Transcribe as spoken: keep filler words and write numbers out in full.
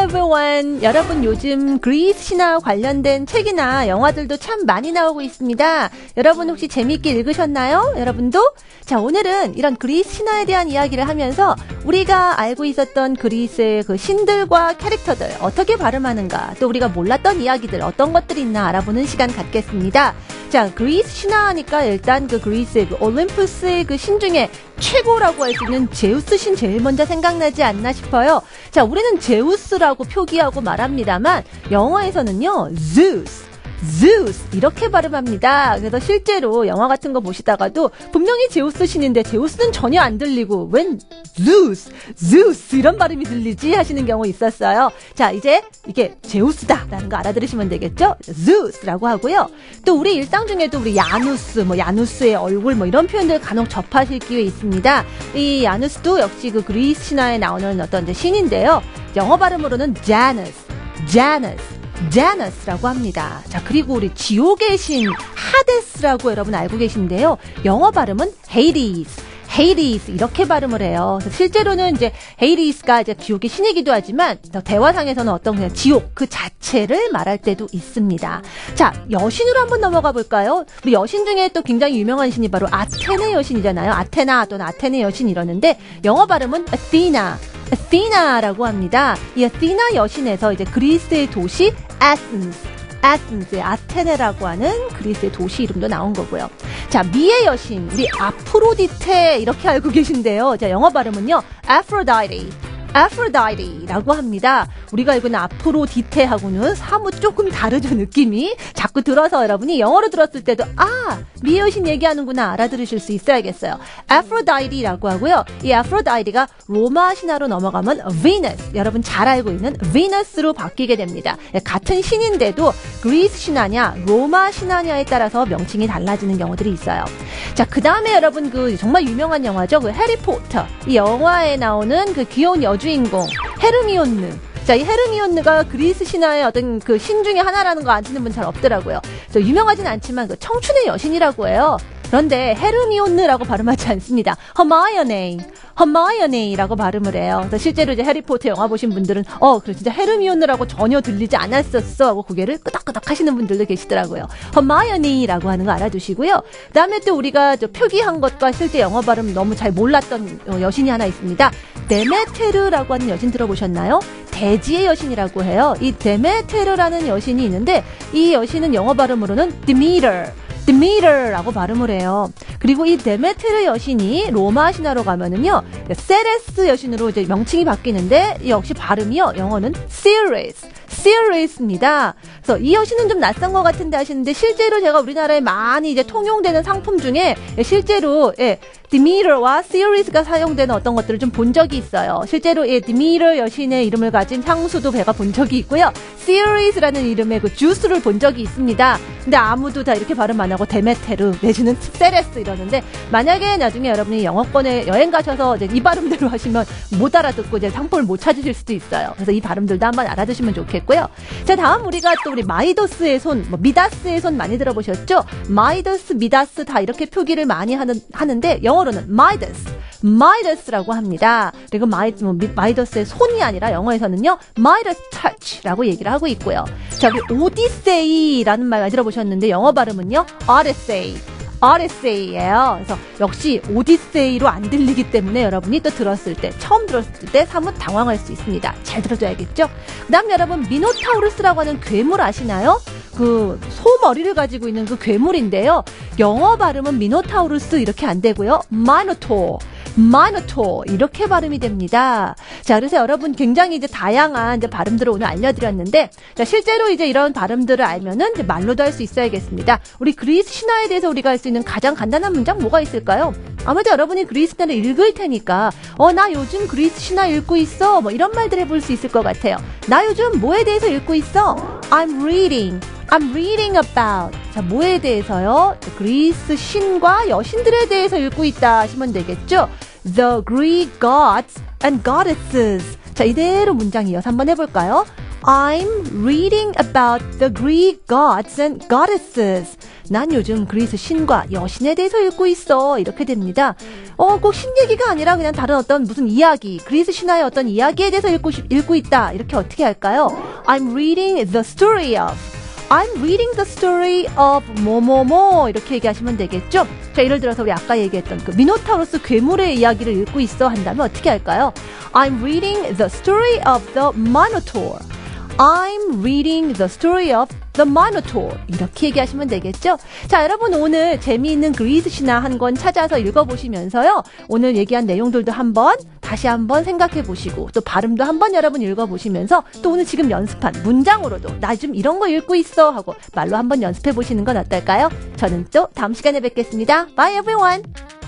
everyone. 여러분 요즘 그리스 신화 관련된 책이나 영화들도 참 많이 나오고 있습니다. 여러분 혹시 재미있게 읽으셨나요? 여러분도? 자, 오늘은 이런 그리스 신화에 대한 이야기를 하면서 우리가 알고 있었던 그리스의 그 신들과 캐릭터들 어떻게 발음하는가, 또 우리가 몰랐던 이야기들 어떤 것들이 있나 알아보는 시간 갖겠습니다. 자, 그리스 신화하니까 일단 그 그리스의 그 올림푸스의 그 신 중에 최고라고 할 수 있는 제우스 신 제일 먼저 생각나지 않나 싶어요. 자, 우리는 제우스라고 표기하고 말합니다만 영어에서는요, Zeus, Zeus 이렇게 발음합니다. 그래서 실제로 영화 같은 거 보시다가도 분명히 제우스 신인데 제우스는 전혀 안 들리고 웬 Zeus, Zeus 이런 발음이 들리지 하시는 경우 있었어요. 자, 이제 이게 제우스다 라는 거 알아들으시면 되겠죠? Zeus라고 하고요. 또 우리 일상 중에도 우리 야누스, 뭐 야누스의 얼굴 뭐 이런 표현들 간혹 접하실 기회 있습니다. 이 야누스도 역시 그 그리스 신화에 나오는 어떤 이제 신인데요. 영어 발음으로는 Janus, Janus 자너스라고 합니다. 자, 그리고 우리 지옥의 신 하데스라고 여러분 알고 계신데요. 영어 발음은 헤이디스, 헤이디스 이렇게 발음을 해요. 그래서 실제로는 이제 헤이디스가 이제 지옥의 신이기도 하지만 대화상에서는 어떤 그냥 지옥 그 자체를 말할 때도 있습니다. 자, 여신으로 한번 넘어가 볼까요? 우리 여신 중에 또 굉장히 유명한 신이 바로 아테네 여신이잖아요. 아테나 또는 아테네 여신 이러는데 영어 발음은 아테나, 아테나라고 합니다. 이 아테나 여신에서 이제 그리스의 도시 에센스, 에센스의 아테네라고 하는 그리스의 도시 이름도 나온 거고요. 자, 미의 여신, 우리 아프로디테 이렇게 알고 계신데요. 자, 영어 발음은요, Aphrodite, Aphrodite라고 합니다. 우리가 알고 있는 아프로디테하고는 사뭇 조금 다르죠, 느낌이. 자꾸 들어서 여러분이 영어로 들었을 때도 아, 미의 여신 얘기하는구나 알아들으실 수 있어야겠어요. Aphrodite라고 하고요. 이 Aphrodite가 로마 신화로 넘어가면 Venus, 여러분 잘 알고 있는 Venus로 바뀌게 됩니다. 같은 신인데도 그리스 신화냐 로마 신화냐에 따라서 명칭이 달라지는 경우들이 있어요. 자, 그 다음에 여러분 그 정말 유명한 영화죠. 그 해리포터. 이 영화에 나오는 그 귀여운 여주인공 헤르미온느. 자, 이 헤르미온느가 그리스 신화의 어떤 그 신 중에 하나라는 거 아시는 분 잘 없더라고요. 저 유명하진 않지만 그 청춘의 여신이라고 해요. 그런데 헤르미온느라고 발음하지 않습니다. 허마이오네, 허마이오네라고 발음을 해요. 그래서 실제로 이제 해리포터 영화 보신 분들은 어, 그래 진짜 헤르미온느라고 전혀 들리지 않았었어 하고 고개를 끄덕끄덕 하시는 분들도 계시더라고요. 허마이오네라고 하는 거 알아두시고요. 그다음에 또 우리가 저 표기한 것과 실제 영어 발음 너무 잘 몰랐던 여신이 하나 있습니다. 데메테르라고 하는 여신 들어보셨나요? 대지의 여신이라고 해요. 이 데메테르라는 여신이 있는데 이 여신은 영어 발음으로는 Demeter, Demeter라고 발음을 해요. 그리고 이 데메테르 여신이 로마 신화로 가면은요, 세레스 여신으로 이제 명칭이 바뀌는데 역시 발음이요, 영어는 Ceres, Ceres입니다. 그래서 이 여신은 좀 낯선 것 같은데 하시는데 실제로 제가 우리나라에 많이 이제 통용되는 상품 중에 실제로 예, Demeter와 Ceres가 사용되는 어떤 것들을 좀 본 적이 있어요. 실제로 예, Demeter 여신의 이름을 가진 향수도 제가 본 적이 있고요. Ceres라는 이름의 그 주스를 본 적이 있습니다. 근데 아무도 다 이렇게 발음 안 하고 데메테르 내지는 세레스 이러는데 만약에 나중에 여러분이 영어권에 여행 가셔서 이제 이 발음대로 하시면 못 알아듣고 이제 상품을 못 찾으실 수도 있어요. 그래서 이 발음들도 한번 알아두시면 좋겠고요. 자, 다음 우리가 또 우리 마이더스의 손, 뭐 미다스의 손 많이 들어보셨죠? 마이더스, 미다스 다 이렇게 표기를 많이 하는, 하는데 영어로는 마이더스, 마이더스라고 합니다. 그리고 마이, 뭐, 마이더스의 손이 아니라 영어에서는요, 마이더스 터치라고 얘기를 하고 있고요. 자, 우리 오디세이라는 말 많이 들어보셨는데 영어 발음은요, 오디세이, 오디세이예요. 그래서 역시 오디세이로 안 들리기 때문에 여러분이 또 들었을 때, 처음 들었을 때 사뭇 당황할 수 있습니다. 잘 들어줘야겠죠? 그 다음 여러분, 미노타우루스라고 하는 괴물 아시나요? 그 소머리를 가지고 있는 그 괴물인데요. 영어 발음은 미노타우루스 이렇게 안 되고요. 마이노토, 마이노토 이렇게 발음이 됩니다. 자, 그래서 여러분 굉장히 이제 다양한 이제 발음들을 오늘 알려드렸는데, 자, 실제로 이제 이런 발음들을 알면은 이제 말로도 할 수 있어야겠습니다. 우리 그리스 신화에 대해서 우리가 할 수 있는 가장 간단한 문장 뭐가 있을까요? 아무래도 여러분이 그리스 신화를 읽을 테니까 어, 나 요즘 그리스 신화 읽고 있어 뭐 이런 말들 해볼 수 있을 것 같아요. 나 요즘 뭐에 대해서 읽고 있어? I'm reading. I'm reading about. 자, 뭐에 대해서요? 그리스 신과 여신들에 대해서 읽고 있다 하시면 되겠죠? The Greek gods and goddesses. 자, 이대로 문장 이어서 한번 해볼까요? I'm reading about the Greek gods and goddesses. 난 요즘 그리스 신과 여신에 대해서 읽고 있어. 이렇게 됩니다. 어, 꼭 신 얘기가 아니라 그냥 다른 어떤 무슨 이야기, 그리스 신화의 어떤 이야기에 대해서 읽고, 싶, 읽고 있다. 이렇게 어떻게 할까요? I'm reading the story of I'm reading the story of 뭐뭐뭐 이렇게 얘기하시면 되겠죠? 자, 예를 들어서 우리 아까 얘기했던 그 미노타우로스 괴물의 이야기를 읽고 있어 한다면 어떻게 할까요? I'm reading the story of the Minotaur. I'm reading the story of the Minotaur. 이렇게 얘기하시면 되겠죠? 자, 여러분 오늘 재미있는 그리스 신화 한 권 찾아서 읽어보시면서요. 오늘 얘기한 내용들도 한번 다시 한번 생각해 보시고 또 발음도 한번 여러분 읽어보시면서 또 오늘 지금 연습한 문장으로도 나 좀 이런 거 읽고 있어 하고 말로 한번 연습해 보시는 건 어떨까요? 저는 또 다음 시간에 뵙겠습니다. Bye everyone!